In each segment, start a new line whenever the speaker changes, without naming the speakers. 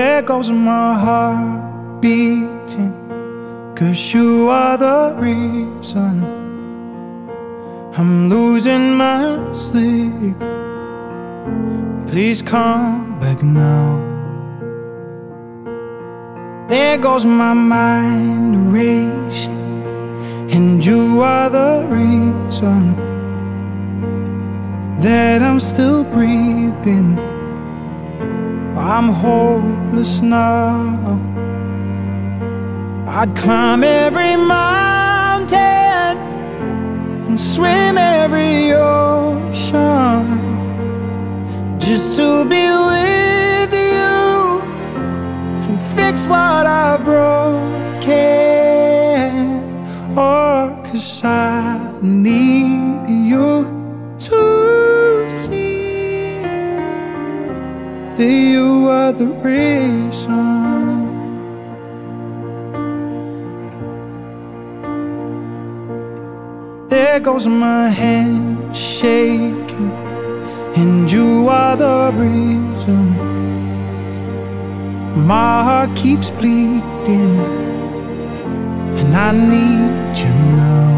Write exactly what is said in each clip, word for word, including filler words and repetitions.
There goes my heart beating, 'cause you are the reason I'm losing my sleep. Please come back now. There goes my mind racing, and you are the reason that I'm still breathing. I'm hopeless now. I'd climb every mountain and swim every ocean just to be with you and fix what I've broken. Oh, 'cause I need you to see that you are the reason. There goes my hand shaking, and you are the reason my heart keeps bleeding, and I need you now.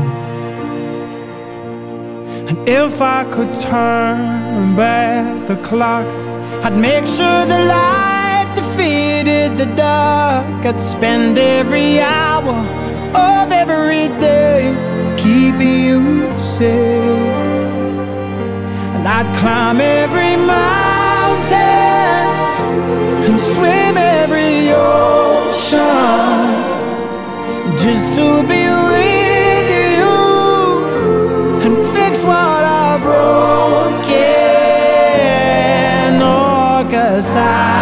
And if I could turn back the clock, I'd make sure the light defeated the dark. I'd spend every hour of every day keeping you safe, and I'd climb every mountain and swim every ocean just to be with you and fix what I broke. Oh, 'cause I